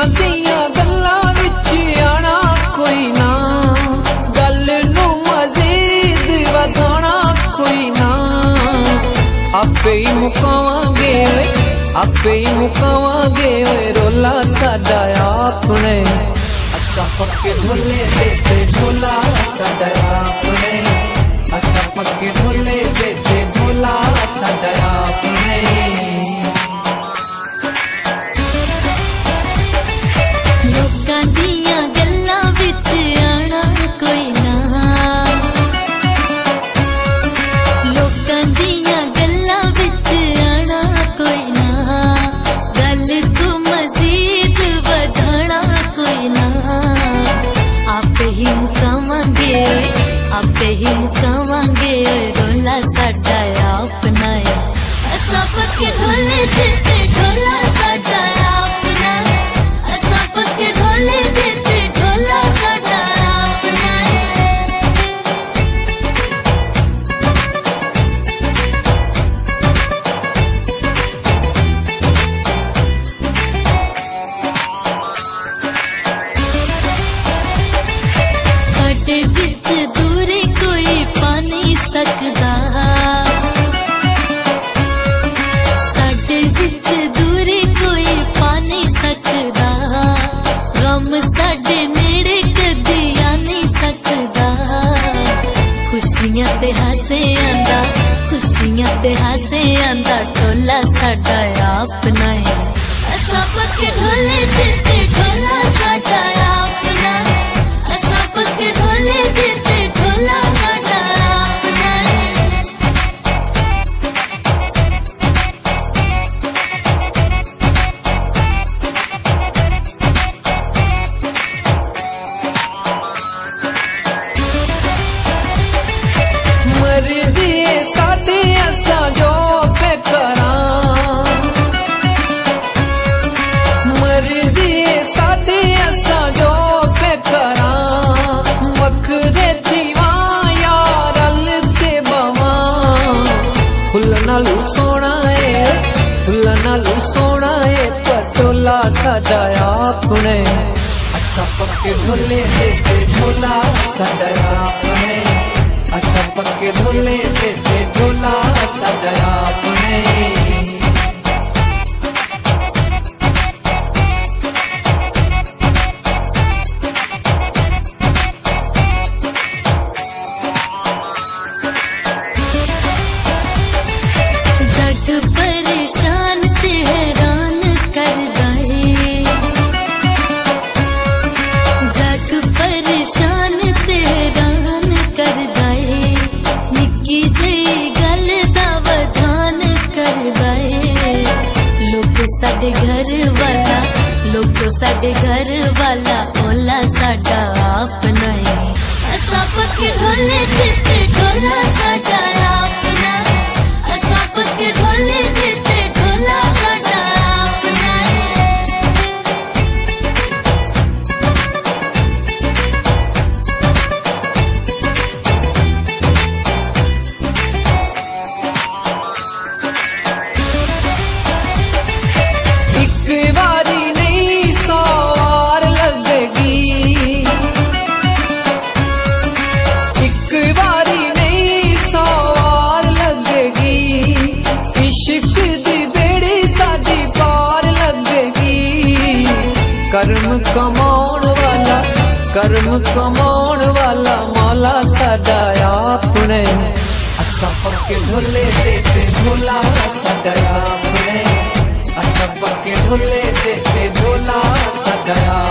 लोकां दियां गल्लां विच आना कोई ना, गल नूं मजीद वधाना कोई ना। आपे ही मुकावांगे आपे ही मुकावांगे रोला साडा आपने, असा पक्के ढोले देते ढोला साडा आपने, असा पक्के ढोले देते ढोला साडा आपने। लोकां दियां गल्लां विच आना कोई ना, लोकां दियां गल्लां विच आना कोई ना, गल तू मजीद वधाना कोई ना। आपे ही मुकावांगे रोला साडा अपना है, असा पक्के ढोले देते ढोला साडा अपना है, असा पक्के ढोले देते ढोला साडा अपना है। साडे विच दूरी कोई पा नहीं सकदा, साडे विच दूरी कोई पा नहीं सकदा, गम साडे नेड़े कदी आ नहीं सकदा। खुशियां ते हासे आंदा, खुशियां ते हासे आंदा टोला साडा अपना है, असा पक्के ढोले देते ढोला साडा अपना है, असा पक्के ढोले देते ढोला साडा अपना है। मर्जी साडी असा जो पे करां, मर्जी साडी असा जो पे करां, वखरे दीवां यार रल के बवां। फुल नालू सोना है, फुल नालू सोना है पटोला साडा आपने, असा पक्के ढोले देते ढोला साडा आपने, असा पक्के ढोले देते ढोला साडा आपने। जग परेशान ते हैरान करदा है, जग परेशान ते हैरान करदा है, निक्की जेही गल दा वधान करदा है। लोग साडे घर वाला ओला साडा अपना है, असा पक्के ढोले देते ढोला साडा अपना है, असा पक्के ढोले देते ढोला साडा अपना है। एक बारी नहीं 100 बार लगेगी, एक बारी नहीं 100 बार लगेगी, इश्क दी बेड़ी साडी पार लगेगी। कर्म कमाउण वाला मौला साडा आपने, असा पक्के ढोले देते ढोला साडा आपने, असा पक्के ढोले देते ढोला साडा।